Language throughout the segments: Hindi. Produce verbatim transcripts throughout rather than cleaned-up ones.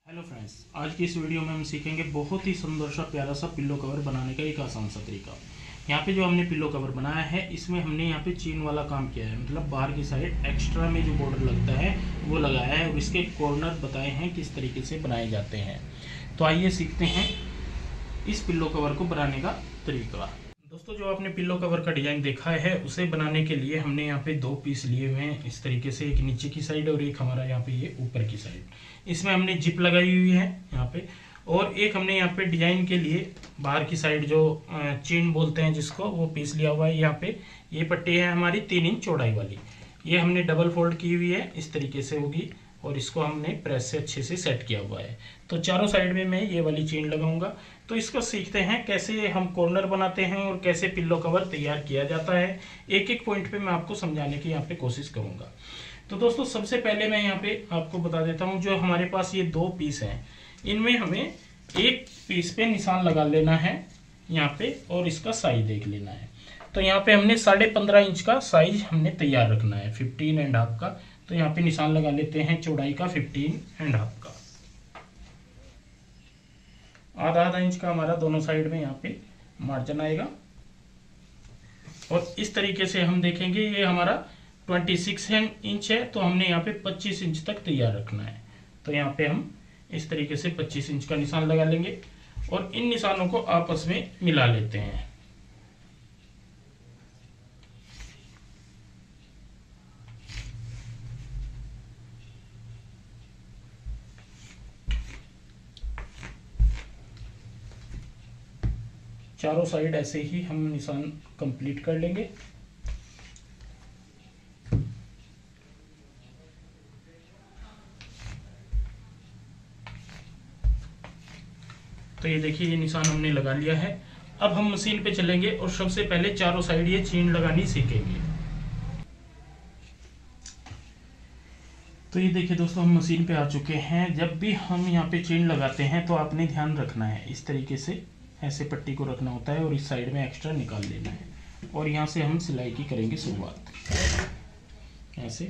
हेलो फ्रेंड्स, आज की इस वीडियो में हम सीखेंगे बहुत ही सुंदर सा प्यारा सा पिल्लो कवर बनाने का एक आसान सा तरीका। यहाँ पे जो हमने पिल्लो कवर बनाया है, इसमें हमने यहाँ पे चेन वाला काम किया है, मतलब बाहर की साइड एक्स्ट्रा में जो बॉर्डर लगता है वो लगाया है और इसके कॉर्नर बताए हैं किस तरीके से बनाए जाते हैं। तो आइए सीखते हैं इस पिल्लो कवर को बनाने का तरीका। दोस्तों, जो आपने पिल्लो कवर का डिजाइन देखा है उसे बनाने के लिए हमने यहाँ पे दो पीस लिए हुए हैं इस तरीके से, एक नीचे की साइड और एक हमारा यहाँ पे ये ऊपर की साइड। इसमें हमने जिप लगाई हुई है यहाँ पे, और एक हमने यहाँ पे डिजाइन के लिए बाहर की साइड जो चेन बोलते हैं जिसको, वो पीस लिया हुआ है। यहाँ पे ये पट्टी है हमारी तीन इंच चौड़ाई वाली, ये हमने डबल फोल्ड की हुई है, इस तरीके से होगी और इसको हमने प्रेस से अच्छे से सेट किया हुआ है। तो चारों साइड में मैं ये वाली चेन लगाऊंगा। तो इसको सीखते हैं कैसे हम कॉर्नर बनाते हैं और कैसे पिल्लो कवर तैयार किया जाता है। एक एक पॉइंट पे मैं आपको समझाने की यहाँ पे कोशिश करूंगा। तो दोस्तों, सबसे पहले मैं यहाँ पे आपको बता देता हूँ, जो हमारे पास ये दो पीस हैं, इनमें हमें एक पीस पे निशान लगा लेना है यहाँ पे और इसका साइज देख लेना है। तो यहाँ पे हमने साढ़े पंद्रह इंच का साइज हमने तैयार रखना है, फिफ्टीन एंड हाफ का। तो यहाँ पे निशान लगा लेते हैं चौड़ाई का फिफ्टीन एंड हाफ का। आधा आधा इंच का हमारा दोनों साइड में यहाँ पे मार्जिन आएगा और इस तरीके से हम देखेंगे ये हमारा छब्बीस इंच है, तो हमने यहाँ पे पच्चीस इंच तक तैयार रखना है। तो यहाँ पे हम इस तरीके से पच्चीस इंच का निशान लगा लेंगे और इन निशानों को आपस में मिला लेते हैं। चारों साइड ऐसे ही हम निशान कंप्लीट कर लेंगे। तो ये देखिए, ये निशान हमने लगा लिया है। अब हम मशीन पे चलेंगे और सबसे पहले चारों साइड ये चेन लगानी सीखेंगे। तो ये देखिए दोस्तों, हम मशीन पे आ चुके हैं। जब भी हम यहाँ पे चेन लगाते हैं तो आपने ध्यान रखना है, इस तरीके से ऐसे पट्टी को रखना होता है और इस साइड में एक्स्ट्रा निकाल लेना है और यहाँ से हम सिलाई की करेंगे शुरुआत ऐसे।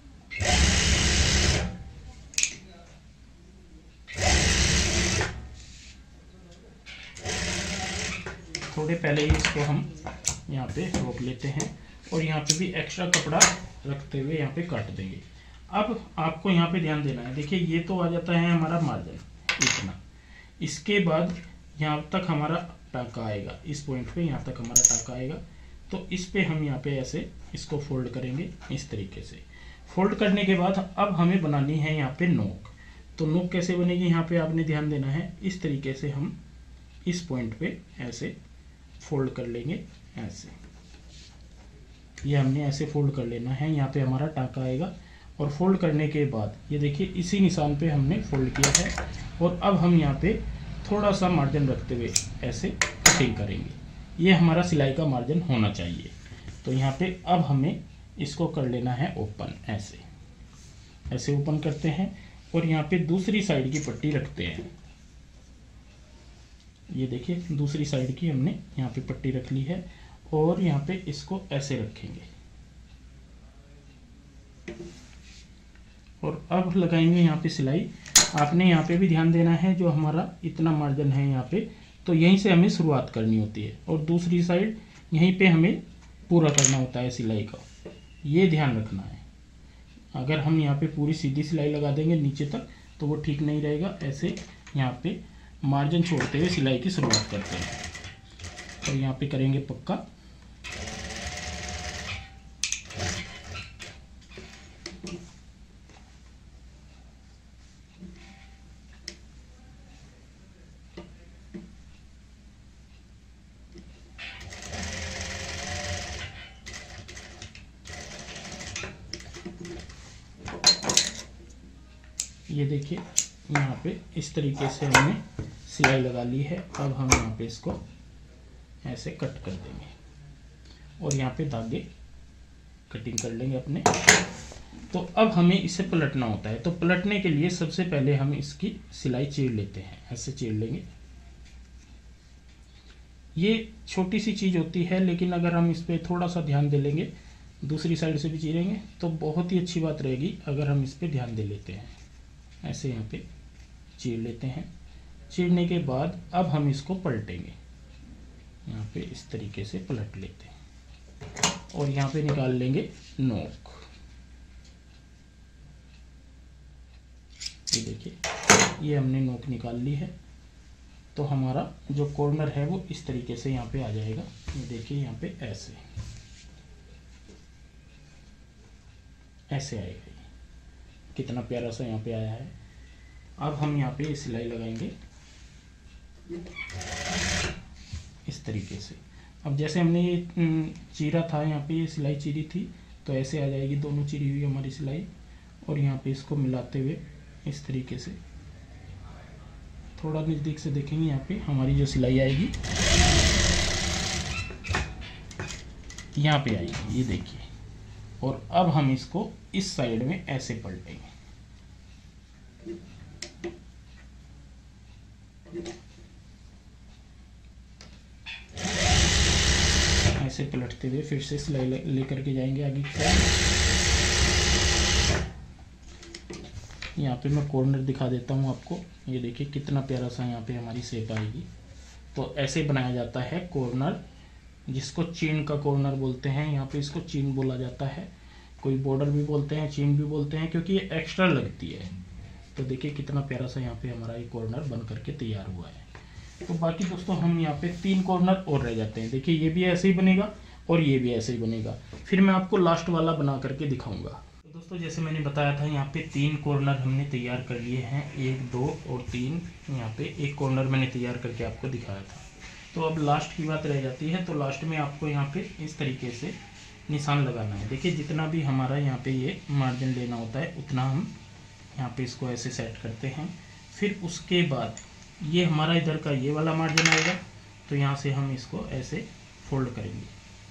थोड़े पहले ही इसको हम यहाँ पे रोक लेते हैं और यहाँ पे भी एक्स्ट्रा कपड़ा रखते हुए यहाँ पे काट देंगे। अब आपको यहाँ पे ध्यान देना है, देखिए ये तो आ जाता है हमारा मार्जिन इतना। इसके बाद यहाँ तक हमारा टाका आएगा, इस पॉइंट पे यहाँ तक हमारा टाका आएगा। तो इस पे हम यहाँ पे ऐसे इसको फोल्ड करेंगे इस तरीके से। फोल्ड करने के बाद अब हमें बनानी है यहाँ पे नोक। तो नोक कैसे बनेगी, यहाँ पे आपने ध्यान देना है, इस तरीके से हम इस पॉइंट पे ऐसे फोल्ड कर लेंगे ऐसे। ये हमने ऐसे फोल्ड कर लेना है, यहाँ पे हमारा टाका आएगा और फोल्ड करने के बाद ये देखिए इसी निशान पे हमने फोल्ड किया है और अब हम यहाँ पे थोड़ा सा मार्जिन रखते हुए ऐसे कटिंग करेंगे। ये हमारा सिलाई का मार्जिन होना चाहिए। तो यहाँ पे अब हमें इसको कर लेना है ओपन, ऐसे ऐसे ओपन करते हैं और यहाँ पे दूसरी साइड की पट्टी रखते हैं। ये देखिए, दूसरी साइड की हमने यहाँ पे पट्टी रख ली है और यहाँ पे इसको ऐसे रखेंगे और अब लगाएंगे यहाँ पे सिलाई। आपने यहाँ पे भी ध्यान देना है, जो हमारा इतना मार्जिन है यहाँ पे, तो यहीं से हमें शुरुआत करनी होती है और दूसरी साइड यहीं पे हमें पूरा करना होता है सिलाई का, ये ध्यान रखना है। अगर हम यहाँ पे पूरी सीधी सिलाई लगा देंगे नीचे तक तो वो ठीक नहीं रहेगा। ऐसे यहाँ पे मार्जिन छोड़ते हुए सिलाई की शुरुआत करते हैं और यहाँ पे करेंगे पक्का। ये देखिए, यहाँ पे इस तरीके से हमने सिलाई लगा ली है। अब हम यहाँ पे इसको ऐसे कट कर देंगे और यहाँ पे धागे कटिंग कर लेंगे अपने। तो अब हमें इसे पलटना होता है। तो पलटने के लिए सबसे पहले हम इसकी सिलाई चीर लेते हैं, ऐसे चीर लेंगे। ये छोटी सी चीज़ होती है, लेकिन अगर हम इस पर थोड़ा सा ध्यान दे लेंगे, दूसरी साइड से भी चीरेंगे तो बहुत ही अच्छी बात रहेगी अगर हम इस पर ध्यान दे लेते हैं। ऐसे यहाँ पे चीर लेते हैं। चीरने के बाद अब हम इसको पलटेंगे, यहाँ पे इस तरीके से पलट लेते हैं और यहाँ पे निकाल लेंगे नोक। ये देखिए ये हमने नोक निकाल ली है। तो हमारा जो कॉर्नर है वो इस तरीके से यहाँ पे आ जाएगा। ये देखिए यहाँ पे ऐसे ऐसे आएगा। कितना प्यारा सा यहाँ पे आया है। अब हम यहाँ पे सिलाई लगाएंगे इस तरीके से। अब जैसे हमने ये चीरा था, यहाँ पे ये सिलाई चीरी थी, तो ऐसे आ जाएगी दोनों चीरी हुई हमारी सिलाई। और यहाँ पे इसको मिलाते हुए इस तरीके से थोड़ा नज़दीक से देखेंगे, यहाँ पे हमारी जो सिलाई आएगी यहाँ पे आएगी, ये देखिए। और अब हम इसको इस साइड में ऐसे पलटेंगे, ऐसे पलटते हुए फिर से सिलाई लेकर के जाएंगे आगे की तरफ। यहाँ पे मैं कॉर्नर दिखा देता हूँ आपको। ये देखिए कितना प्यारा सा यहाँ पे हमारी शेप आएगी। तो ऐसे बनाया जाता है कॉर्नर, जिसको चीन का कॉर्नर बोलते हैं। यहाँ पे इसको चीन बोला जाता है, कोई बॉर्डर भी बोलते हैं, चीन भी बोलते हैं, क्योंकि ये एक्स्ट्रा लगती है। तो देखिए कितना प्यारा सा यहाँ पे हमारा ये कॉर्नर बन करके तैयार हुआ है। तो बाकी दोस्तों हम यहाँ पे तीन कॉर्नर और रह जाते हैं। देखिए ये भी ऐसे ही बनेगा और ये भी ऐसे ही बनेगा। फिर मैं आपको लास्ट वाला बना करके दिखाऊंगा। तो दोस्तों जैसे मैंने बताया था, यहाँ पे तीन कॉर्नर हमने तैयार कर लिए हैं, एक, दो और तीन। यहाँ पे एक कॉर्नर मैंने तैयार करके आपको दिखाया था। तो अब लास्ट की बात रह जाती है। तो लास्ट में आपको यहाँ पे इस तरीके से निशान लगाना है। देखिए जितना भी हमारा यहाँ पे ये मार्जिन लेना होता है उतना हम यहाँ पे इसको ऐसे सेट करते हैं। फिर उसके बाद ये हमारा इधर का ये वाला मार्जिन आएगा, तो यहाँ से हम इसको ऐसे फोल्ड करेंगे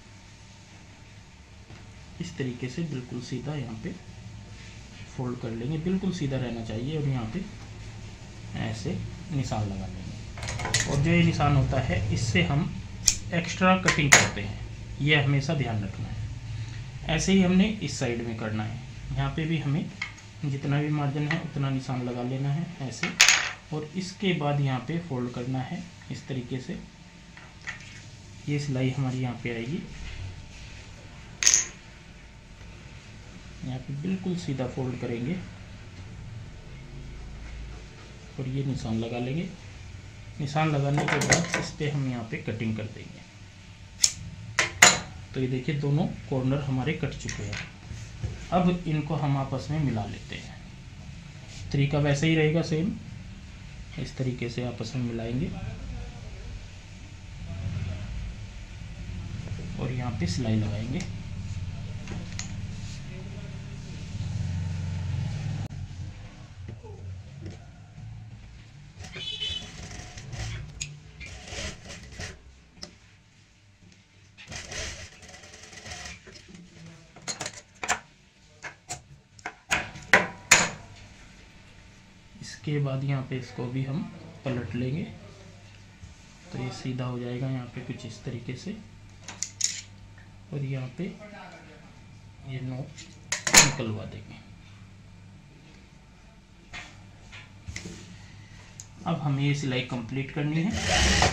इस तरीके से, बिल्कुल सीधा यहाँ पे फोल्ड कर लेंगे, बिल्कुल सीधा रहना चाहिए। और यहाँ पे ऐसे निशान लगा लेंगे। और जो ये निशान होता है इससे हम एक्स्ट्रा कटिंग करते हैं, ये हमेशा ध्यान रखना है। ऐसे ही हमने इस साइड में करना है। यहाँ पे भी हमें जितना भी मार्जिन है उतना निशान लगा लेना है ऐसे। और इसके बाद यहाँ पे फोल्ड करना है इस तरीके से। ये सिलाई हमारी यहाँ पे आएगी, यहाँ पे बिल्कुल सीधा फोल्ड करेंगे और ये निशान लगा लेंगे। निशान लगाने के बाद इस पे हम यहाँ पे कटिंग कर देंगे। तो ये देखिए दोनों कॉर्नर हमारे कट चुके हैं। अब इनको हम आपस में मिला लेते हैं। तरीका वैसे ही रहेगा सेम, इस तरीके से आपस में मिलाएंगे और यहाँ पे सिलाई लगाएंगे। इसके बाद यहाँ पे इसको भी हम पलट लेंगे, तो ये सीधा हो जाएगा यहाँ पे कुछ इस तरीके से। और यहाँ पे ये नोक निकलवा देंगे। अब हमें ये सिलाई कंप्लीट करनी है।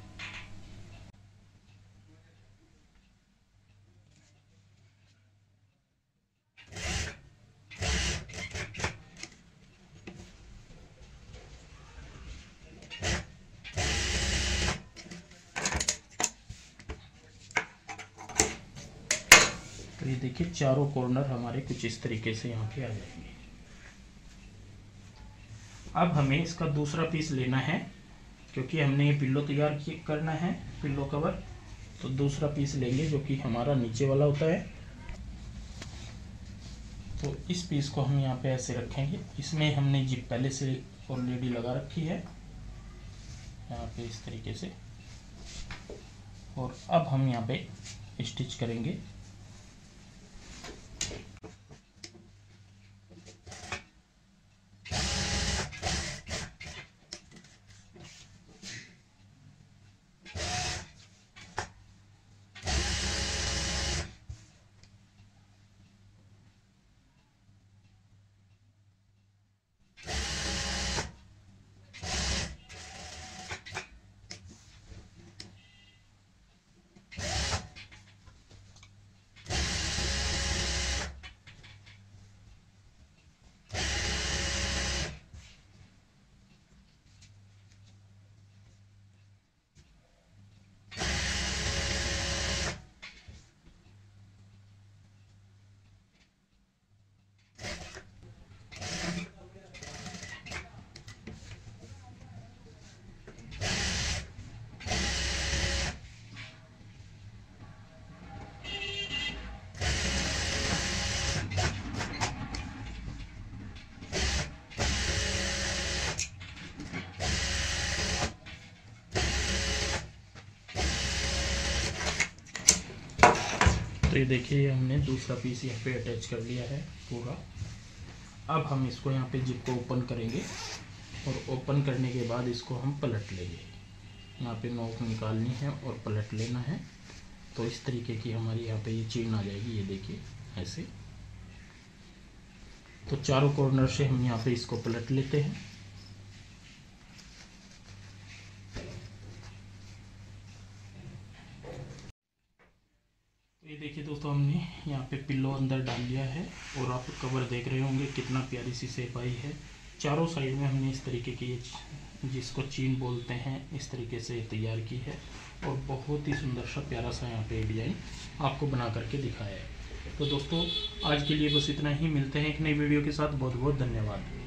तो ये देखिए चारों कॉर्नर हमारे कुछ इस तरीके से यहाँ पे आ जाएंगे। अब हमें इसका दूसरा पीस लेना है, क्योंकि हमने ये पिल्लो तैयार करना है, पिल्लो कवर। तो दूसरा पीस लेंगे जो कि हमारा नीचे वाला होता है। तो इस पीस को हम यहाँ पे ऐसे रखेंगे। इसमें हमने जिप पहले से ऑलरेडी लगा रखी है यहाँ पे इस तरीके से। और अब हम यहाँ पे स्टिच करेंगे। दोस्तों ये देखिए हमने दूसरा पीस यहाँ पे अटैच कर लिया है पूरा। अब हम इसको यहाँ पे जिप को ओपन करेंगे और ओपन करने के बाद इसको हम पलट लेंगे। यहाँ पे नोक निकालनी है और पलट लेना है। तो इस तरीके की हमारी यहाँ पे ये चेन आ जाएगी, ये देखिए ऐसे। तो चारों कॉर्नर से हम यहाँ पे इसको पलट लेते हैं। ये देखिए दोस्तों हमने यहाँ पे पिल्लो अंदर डाल लिया है और आप कवर देख रहे होंगे कितना प्यारी सी शेप आई है। चारों साइड में हमने इस तरीके की जिसको चीन बोलते हैं इस तरीके से तैयार की है और बहुत ही सुंदर सा प्यारा सा यहाँ पे डिजाइन आपको बना करके दिखाया है। तो दोस्तों आज के लिए बस इतना ही, मिलते हैं एक नई वीडियो के साथ। बहुत बहुत धन्यवाद।